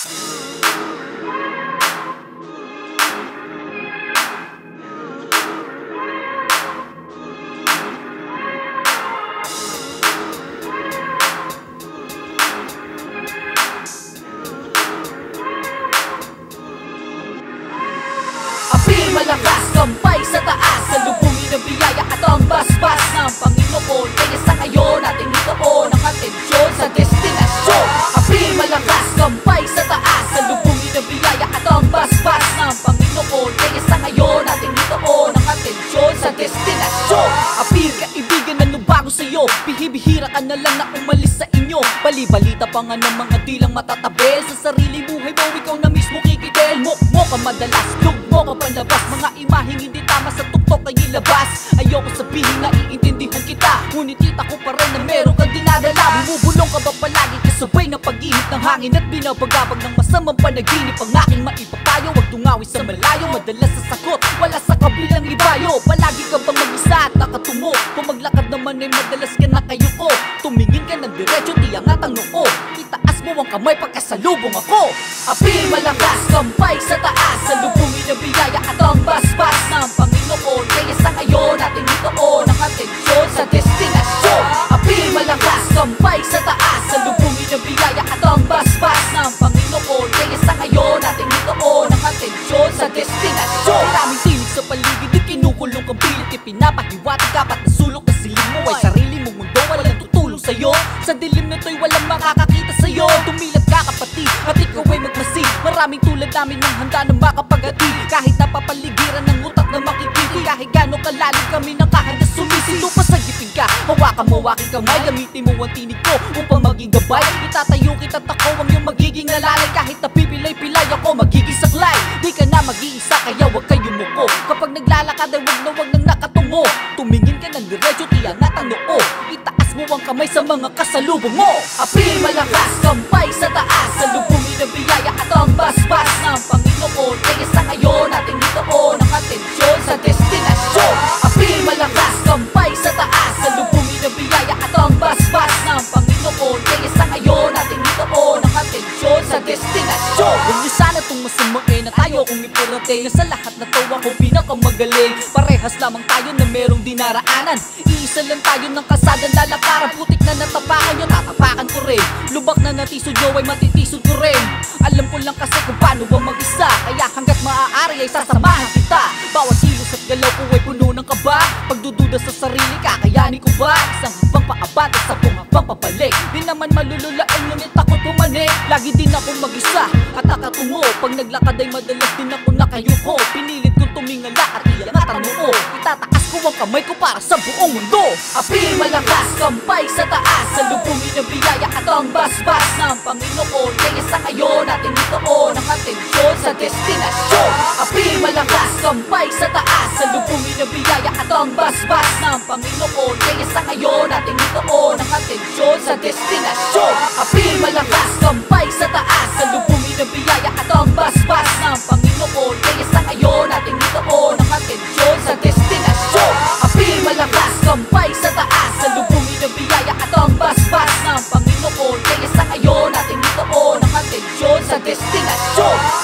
Api malakas, sampay sa taas, salubungin ng biyaya at ang basbas ng Panginoon. Kaya sa ngayon natin itoon ang atensyon sa destinasyon. Api malakas, sampay sa taas, salubungin ng biyaya at ang basbas ng Panginoon. Kaya sa ngayon natin itoon ang atensyon sa destinasyon. Apir, kaibigan, ano bago sa'yo? Bihibihira ka na lang na umalis sa inyo. Bali-balita pa nga ng mga di lang matatabel. Sa sarili buhay mo, ikaw na mismo kikidel. Mukmo ka madalas, lugmo ka palabas. Mga imaheng hindi tama sa tuktok ay ilabas. Ayoko sabihin na iintindihan kita, ngunit kita ko pa rin na meron kang dinadala. Bumubulong ka ba palagi kasabay ng pag-ihip ng hangin at binabagabag ng masamang panaginip? Ang aking maipapayo, wag tungawi sa malayo. Madalas sa sagot, wala sa kabilang ibayo. Palagi ka bang mag-isa at nakatungo? Kung maglakad naman ay madalas ka na kayo ko. Tumingin ka ng diretso, tiyangat ang noo. Itaas mo ang kamay pagkasalubong ako. Api malakas, sampay sa taas, salubungin ng biyaya at ang basbas ng Panginoon. Kaya sa ngayon natin itoon ang atensyon sa destinasyon. Api malakas, sampay sa taas, salubungin ng biyaya at ang basbas ng Panginoon. Kaya sa ngayon natin itoon ang atensyon sa destinasyon. Maraming tinig sa paligid, di kinukulong kang pilit, ipinapahiwatig kapat na sulok na siling mo ay sarili mong mundo, walang tutulong sa'yo. Sa dilim na to'y walang makakakita sa'yo. Tumilat ka kapatid at ikaw ay magmasid. Maraming tulad namin ng handa na makapagati. Kahit napapaligiran ng utak na makikiti, kahit gano'ng kalalim kami nakahanda sumisid. Pasagipin ka, hawakan mo aking kamay, gamitin mo ang tinig ko upang maging gabay. Itatayo kita't ako ang iyong magiging alalay. Kahit napipilay-pilay ako magiging saklay. Di ka na mag-iisa kaya huwag kayo muko. Kapag naglalakad ay wag nang nakatungo. Tumingin ka ng diretso, tiyangat ang noo. Itaas mo ang kamay sa mga kasalubong mo. Api malakas, sampay sa taas, salubungin ng biyaya at ang basbas ng Panginoon. Kaya sa ngayon natin itoon ang atensyon sa destinasyon. Api malakas, sampay sa taas, salubungin ng biyaya at ang basbas ng Panginoon. Kaya sa ngayon natin itoon ang atensyon sa destinasyon. Huwag niyo sana itong masamain na tayo kung iparating. Sa lahat na to ako pinakamagaling. Parehas lamang tayo na merong dinaraanan. Iisa lang tayo ng kasadang lalakaran. Putik na natapakan nyo, tatapakan ko rin. Lubak na natisod nyo ay matitisod ko rin. Alam ko lang kasi kung paano ba mag-isa. Kaya hanggat maaari ay sasamahan kita. Bawat kilos at galaw ko ay puno ng kaba. Pagdududa sa sarili, kakayanin ko ba? Isang habang paabat at sa habang papalik. Di naman malululain ngunit takot pumanik. Lagi din ako mag-isa at nakatungo. Pag naglakad ay madalas din ako nakayuko. Pinilit kong tumingala at iangat ang noo. Itataas ko ang kamay ko para sa buong mundo. Api malakas, sampay sa taas, salubungin ng biyaya at ang basbas ng Panginoon. Kaya sa ngayon natin itoon ang atensyon sa destinasyon. Api malakas, sampay sa taas, salubungin ng biyaya at ang basbas ng Panginoon. Kaya sa ngayon natin itoon ang atensyon sa destinasyon. Api malakas, sampay sa taas, salubungin ng biyaya at ang basbas ng Panginoon. Kaya sa ngayon natin itoon ang atensyon sa destinasyon. Api malakas, sampay sa taas, salubungin ng biyaya at ang basbas ng Panginoon. Kaya sa ngayon natin itoon ang atensyon sa destinasyon.